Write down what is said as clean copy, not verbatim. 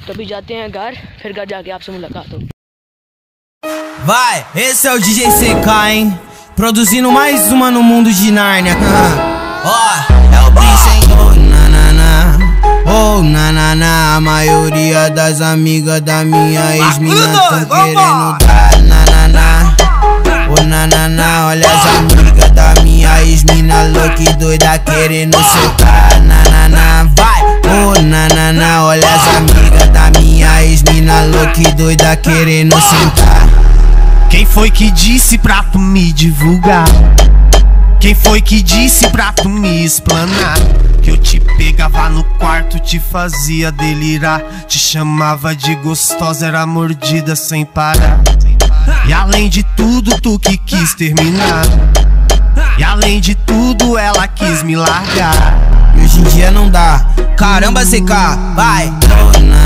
तो अभी जाते हैं घर, फिर घर जाके आपसे मुलाकात होगी। Vai, esse é o DJ CK, hein? Produzindo mais uma no mundo de Nárnia. Ó, é o Prince, hein? Oh, nanana, oh, nanana. A maioria das amigas da minha ex-mina tão querendo dar nanana. Oh, nanana, olha as amigas da minha ex-mina louca e doida querendo soltar nanana. Vai, oh, nanana, olha as amigas da minha ex-mina louca e doida querendo sentar. Quem foi que disse pra tu me divulgar? Quem foi que disse pra tu me explanar? Que eu te pegava no quarto, te fazia delirar, te chamava de gostosa, era mordida sem parar. E além de tudo, tu que quis terminar. E além de tudo, ela quis me largar. E hoje em dia não dá. Caramba, CK, vai.